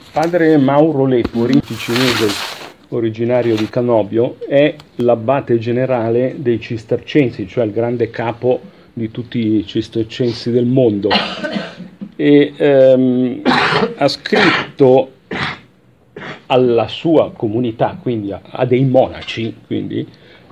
Padre Mauro Lepori, ticinese originario di Canobbio, è l'abate generale dei cistercensi, cioè il grande capo di tutti i cistercensi del mondo, e ha scritto alla sua comunità, quindi a dei monaci, quindi,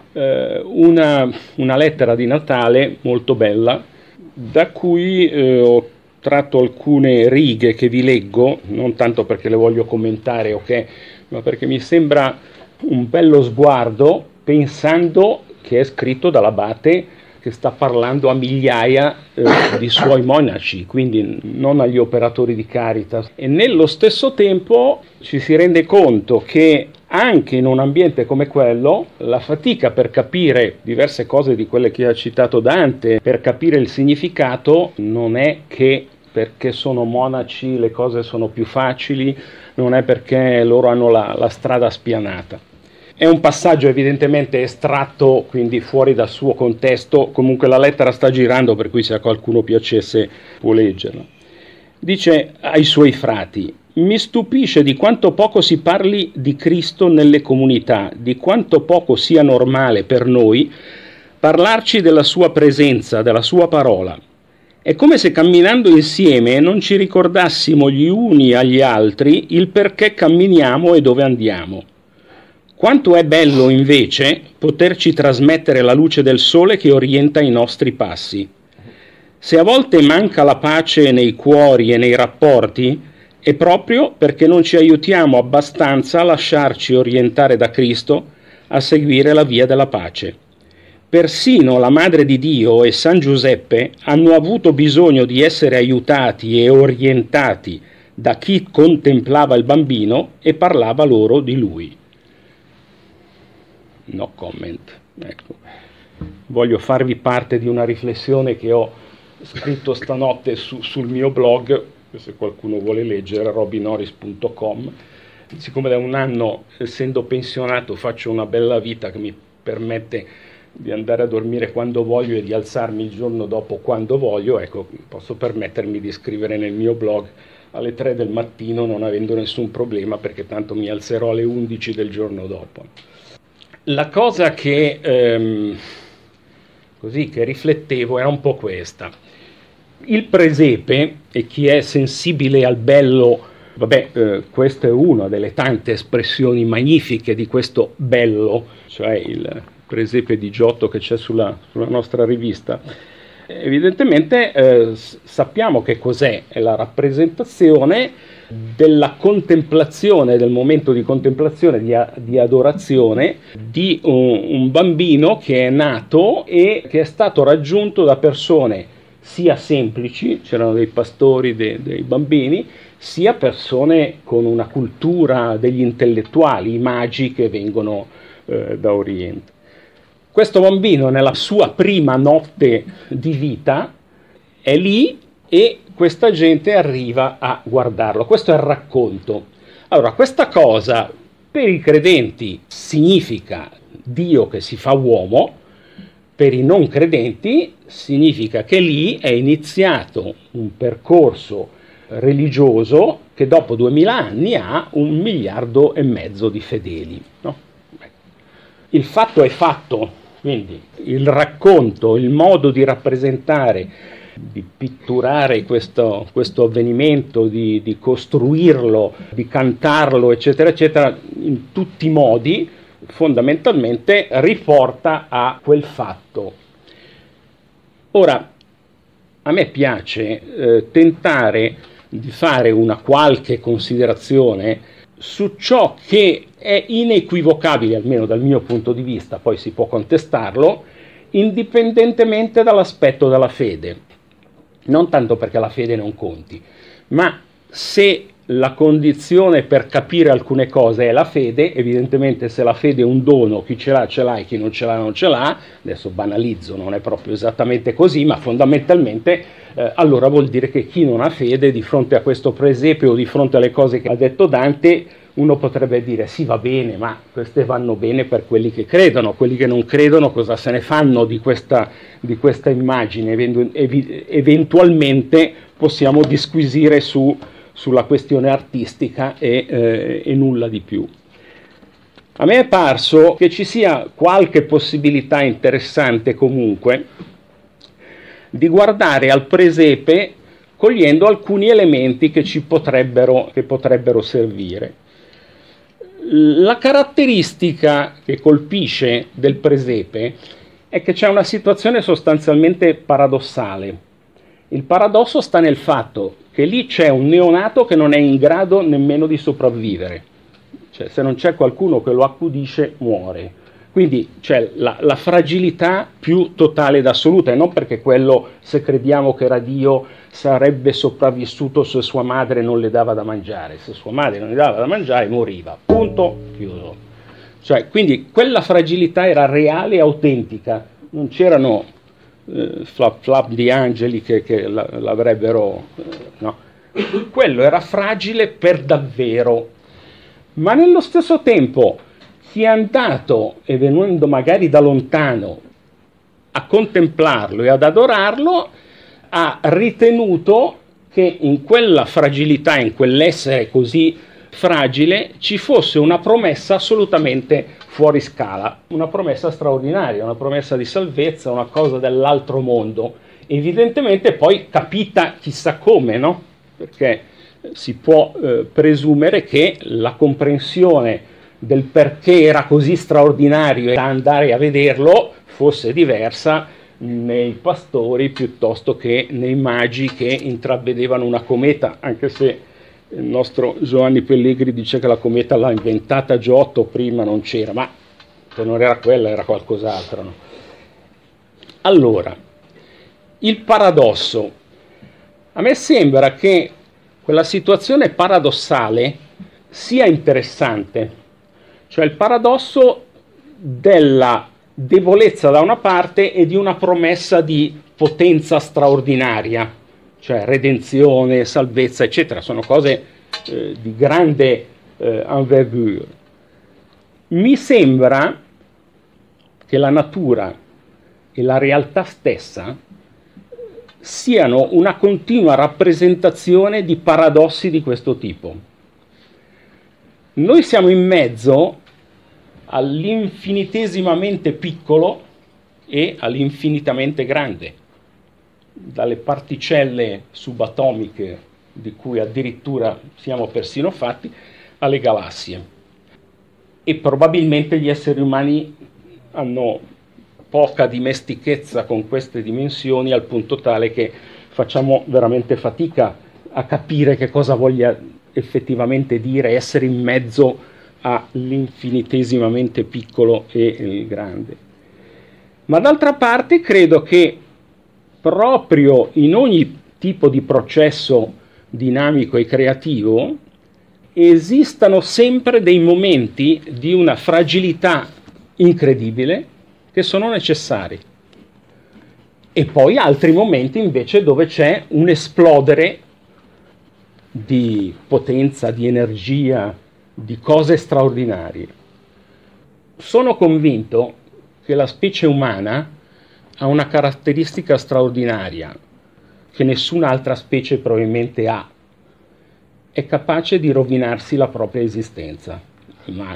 una lettera di Natale molto bella, da cui ho tratto alcune righe che vi leggo, non tanto perché le voglio commentare, ok, ma perché mi sembra un bello sguardo, pensando che è scritto dall'abate che sta parlando a migliaia di suoi monaci, quindi non agli operatori di Caritas. E nello stesso tempo ci si rende conto che anche in un ambiente come quello, la fatica per capire diverse cose di quelle che ha citato Dante, per capire il significato, non è che perché sono monaci le cose sono più facili, non è perché loro hanno la strada spianata. È un passaggio evidentemente estratto, quindi fuori dal suo contesto, comunque la lettera sta girando, per cui se a qualcuno piacesse può leggerla. Dice ai suoi frati: mi stupisce di quanto poco si parli di Cristo nelle comunità, di quanto poco sia normale per noi parlarci della sua presenza, della sua parola. È come se camminando insieme non ci ricordassimo gli uni agli altri il perché camminiamo e dove andiamo. Quanto è bello invece poterci trasmettere la luce del sole che orienta i nostri passi. Se a volte manca la pace nei cuori e nei rapporti, è proprio perché non ci aiutiamo abbastanza a lasciarci orientare da Cristo a seguire la via della pace. Persino la Madre di Dio e San Giuseppe hanno avuto bisogno di essere aiutati e orientati da chi contemplava il bambino e parlava loro di lui. No comment. Ecco. Voglio farvi parte di una riflessione che ho scritto stanotte sul mio blog, se qualcuno vuole leggere, robinoris.com. Siccome da un anno, essendo pensionato, faccio una bella vita che mi permette di andare a dormire quando voglio e di alzarmi il giorno dopo quando voglio, ecco, posso permettermi di scrivere nel mio blog alle 3 del mattino non avendo nessun problema, perché tanto mi alzerò alle 11 del giorno dopo. La cosa che riflettevo era un po' questa. Il presepe, e chi è sensibile al bello, questa è una delle tante espressioni magnifiche di questo bello, cioè il presepe di Giotto che c'è sulla nostra rivista. Evidentemente sappiamo che cos'è, è la rappresentazione della contemplazione, del momento di contemplazione, di adorazione di un bambino che è nato e che è stato raggiunto da persone sia semplici, c'erano dei pastori, dei bambini, sia persone con una cultura, degli intellettuali, i magi che vengono da Oriente. Questo bambino nella sua prima notte di vita è lì e questa gente arriva a guardarlo. Questo è il racconto. Allora, questa cosa per i credenti significa Dio che si fa uomo, per i non credenti significa che lì è iniziato un percorso religioso che dopo 2000 anni ha 1,5 miliardi di fedeli. No? Il fatto è fatto. Quindi il racconto, il modo di rappresentare, di pitturare questo avvenimento, di costruirlo, di cantarlo, eccetera, eccetera, in tutti i modi, fondamentalmente riporta a quel fatto. Ora, a me piace tentare di fare una qualche considerazione su ciò che è inequivocabile, almeno dal mio punto di vista, poi si può contestarlo, indipendentemente dall'aspetto della fede. Non tanto perché la fede non conti, ma se la condizione per capire alcune cose è la fede, evidentemente se la fede è un dono, chi ce l'ha e chi non ce l'ha non ce l'ha, adesso banalizzo, non è proprio esattamente così, ma fondamentalmente allora vuol dire che chi non ha fede di fronte a questo presepio o di fronte alle cose che ha detto Dante, uno potrebbe dire sì, va bene, ma queste vanno bene per quelli che credono, quelli che non credono cosa se ne fanno di questa immagine, eventualmente possiamo disquisire su sulla questione artistica e nulla di più. A me è parso che ci sia qualche possibilità interessante comunque di guardare al presepe cogliendo alcuni elementi che ci potrebbero servire. La caratteristica che colpisce del presepe è che c'è una situazione sostanzialmente paradossale. Il paradosso sta nel fatto che lì c'è un neonato che non è in grado nemmeno di sopravvivere. Cioè, se non c'è qualcuno che lo accudisce, muore. Quindi c'è la fragilità più totale ed assoluta, e non perché quello, se crediamo che era Dio, sarebbe sopravvissuto se sua madre non le dava da mangiare. Se sua madre non le dava da mangiare, moriva. Punto, chiuso. Cioè, quindi quella fragilità era reale e autentica. Non c'erano flap flap di angeli che l'avrebbero... no. Quello era fragile per davvero. Ma nello stesso tempo chi è andato e venendo magari da lontano a contemplarlo e ad adorarlo ha ritenuto che in quella fragilità, in quell'essere così fragile, ci fosse una promessa assolutamente fuori scala, una promessa straordinaria, una promessa di salvezza, una cosa dell'altro mondo, evidentemente poi capita chissà come, no? Perché si può presumere che la comprensione del perché era così straordinario e da andare a vederlo fosse diversa nei pastori piuttosto che nei magi che intravedevano una cometa, anche se il nostro Giovanni Pellegrini dice che la cometa l'ha inventata Giotto, prima non c'era, ma se non era quella era qualcos'altro, no? Allora, il paradosso. A me sembra che quella situazione paradossale sia interessante, cioè il paradosso della debolezza da una parte e di una promessa di potenza straordinaria, cioè redenzione, salvezza, eccetera, sono cose di grande envergure. Mi sembra che la natura e la realtà stessa siano una continua rappresentazione di paradossi di questo tipo. Noi siamo in mezzo all'infinitesimamente piccolo e all'infinitamente grande, dalle particelle subatomiche di cui addirittura siamo persino fatti, alle galassie. E probabilmente gli esseri umani hanno poca dimestichezza con queste dimensioni, al punto tale che facciamo veramente fatica a capire che cosa voglia effettivamente dire essere in mezzo all'infinitesimamente piccolo e grande. Ma d'altra parte credo che proprio in ogni tipo di processo dinamico e creativo esistano sempre dei momenti di una fragilità incredibile che sono necessari, e poi altri momenti invece dove c'è un esplodere di potenza, di energia, di cose straordinarie. Sono convinto che la specie umana ha una caratteristica straordinaria che nessun'altra specie probabilmente ha. È capace di rovinarsi la propria esistenza, ma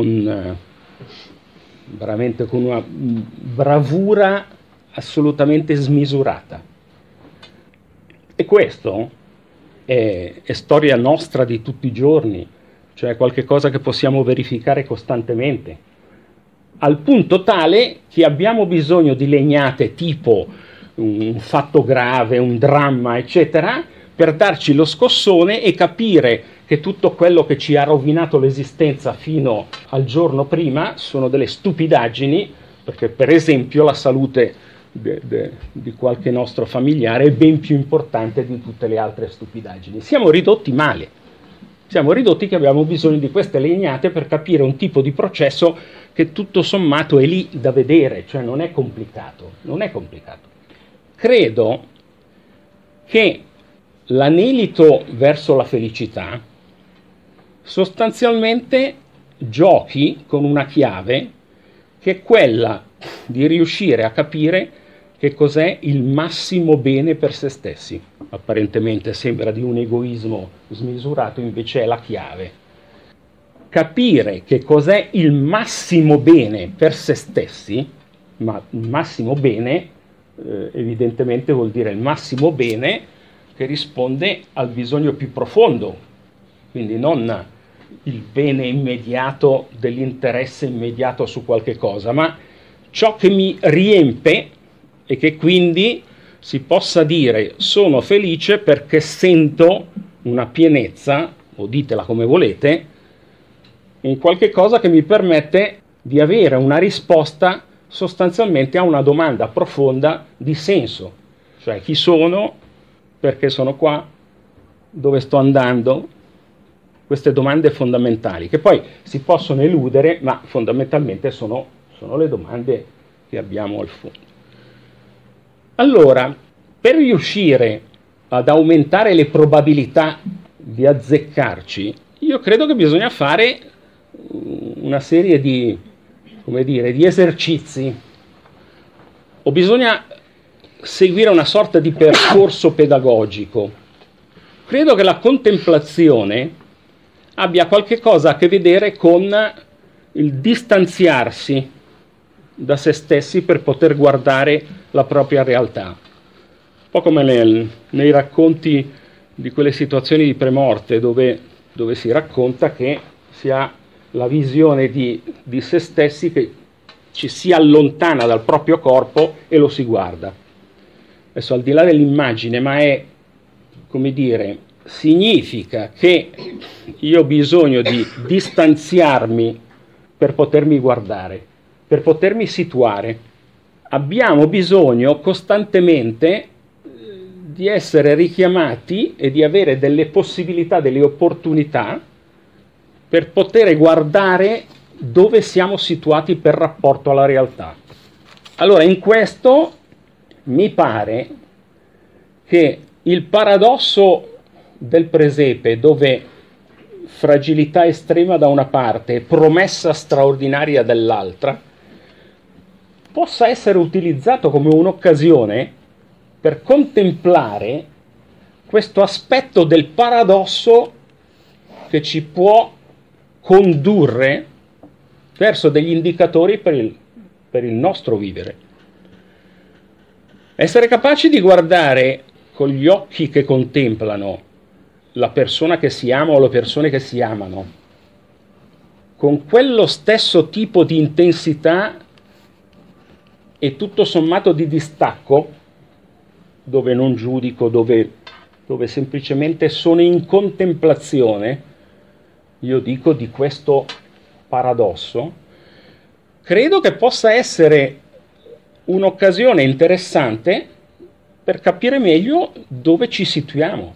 veramente con una bravura assolutamente smisurata. E questo è storia nostra di tutti i giorni, cioè qualche cosa che possiamo verificare costantemente, al punto tale che abbiamo bisogno di legnate tipo un fatto grave, un dramma, eccetera, per darci lo scossone e capire che tutto quello che ci ha rovinato l'esistenza fino al giorno prima sono delle stupidaggini, perché per esempio la salute di qualche nostro familiare è ben più importante di tutte le altre stupidaggini. Siamo ridotti male, siamo ridotti che abbiamo bisogno di queste legnate per capire un tipo di processo che tutto sommato è lì da vedere, cioè non è complicato, non è complicato. Credo che l'anelito verso la felicità sostanzialmente giochi con una chiave che è quella di riuscire a capire che cos'è il massimo bene per se stessi. apparentemente sembra di un egoismo smisurato, invece è la chiave. Capire che cos'è il massimo bene per se stessi, ma il massimo bene evidentemente vuol dire il massimo bene che risponde al bisogno più profondo, quindi non il bene immediato dell'interesse immediato su qualche cosa, ma ciò che mi riempie e che quindi si possa dire sono felice perché sento una pienezza, o ditela come volete, in qualche cosa che mi permette di avere una risposta sostanzialmente a una domanda profonda di senso, cioè chi sono, perché sono qua, dove sto andando, queste domande fondamentali, che poi si possono eludere, ma fondamentalmente sono le domande che abbiamo al fondo. Allora, per riuscire ad aumentare le probabilità di azzeccarci, io credo che bisogna fare una serie di, come dire, di esercizi, o bisogna seguire una sorta di percorso pedagogico. Credo che la contemplazione abbia qualche cosa a che vedere con il distanziarsi da se stessi per poter guardare la propria realtà. Un po' come nei racconti di quelle situazioni di premorte dove si racconta che si ha la visione di se stessi che ci si allontana dal proprio corpo e lo si guarda. Adesso, al di là dell'immagine, ma è, come dire, significa che io ho bisogno di distanziarmi per potermi guardare, per potermi situare. Abbiamo bisogno costantemente di essere richiamati e di avere delle possibilità, delle opportunità per poter guardare dove siamo situati per rapporto alla realtà. Allora, in questo mi pare che il paradosso del presepe, dove fragilità estrema da una parte e promessa straordinaria dall'altra, possa essere utilizzato come un'occasione per contemplare questo aspetto del paradosso che ci può condurre verso degli indicatori per il nostro vivere. Essere capaci di guardare con gli occhi che contemplano la persona che si ama o le persone che si amano, con quello stesso tipo di intensità e tutto sommato di distacco, dove non giudico, dove semplicemente sono in contemplazione, io dico, di questo paradosso, credo che possa essere un'occasione interessante per capire meglio dove ci situiamo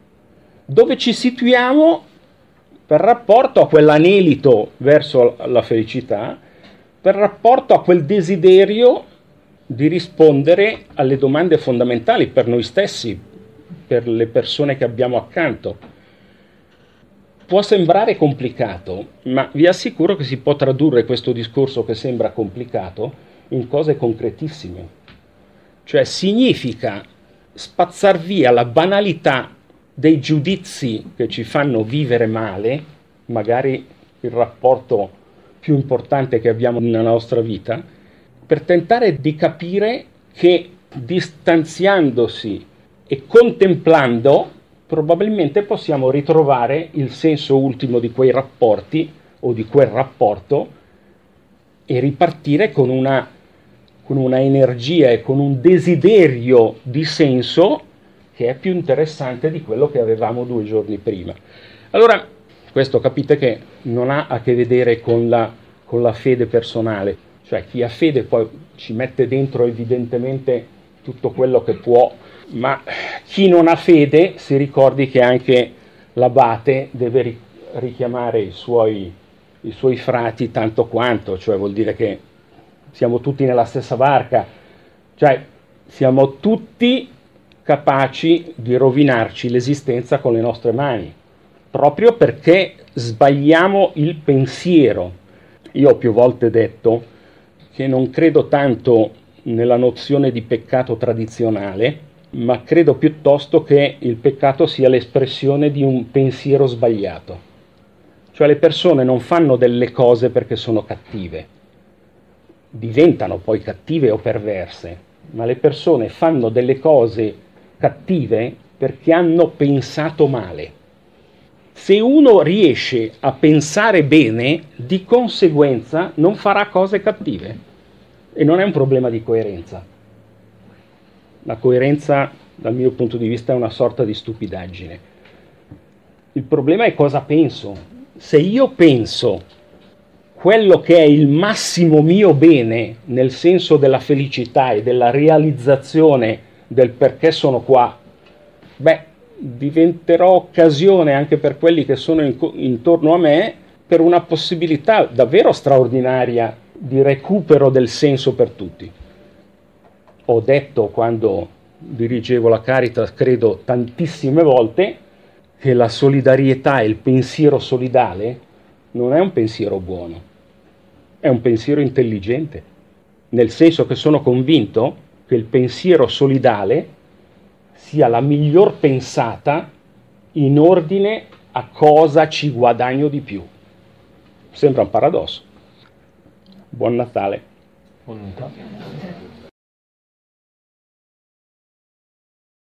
per rapporto a quell'anelito verso la felicità, per rapporto a quel desiderio di rispondere alle domande fondamentali per noi stessi, per le persone che abbiamo accanto. Può sembrare complicato, ma vi assicuro che si può tradurre questo discorso che sembra complicato in cose concretissime. Cioè significa spazzar via la banalità dei giudizi che ci fanno vivere male, magari il rapporto più importante che abbiamo nella nostra vita, per tentare di capire che distanziandosi e contemplando probabilmente possiamo ritrovare il senso ultimo di quei rapporti o di quel rapporto e ripartire con una energia e con un desiderio di senso che è più interessante di quello che avevamo 2 giorni prima. Allora, questo capite che non ha a che vedere con la fede personale, cioè chi ha fede poi ci mette dentro evidentemente tutto quello che può, ma chi non ha fede si ricordi che anche l'abate deve richiamare i suoi frati tanto quanto, cioè vuol dire che siamo tutti nella stessa barca, cioè siamo tutti capaci di rovinarci l'esistenza con le nostre mani, proprio perché sbagliamo il pensiero. Io ho più volte detto che non credo tanto nella nozione di peccato tradizionale, ma credo piuttosto che il peccato sia l'espressione di un pensiero sbagliato. Cioè le persone non fanno delle cose perché sono cattive, diventano poi cattive o perverse, ma le persone fanno delle cose cattive perché hanno pensato male. Se uno riesce a pensare bene, di conseguenza non farà cose cattive. E non è un problema di coerenza. La coerenza, dal mio punto di vista, è una sorta di stupidaggine. Il problema è cosa penso. Se io penso quello che è il massimo mio bene, nel senso della felicità e della realizzazione del perché sono qua, diventerò occasione anche per quelli che sono intorno a me per una possibilità davvero straordinaria di recupero del senso per tutti. Ho detto quando dirigevo la Caritas, credo tantissime volte, che la solidarietà e il pensiero solidale non è un pensiero buono, è un pensiero intelligente, nel senso che sono convinto che il pensiero solidale sia la miglior pensata in ordine a cosa ci guadagno di più. Sembra un paradosso. Buon Natale. Buon Natale.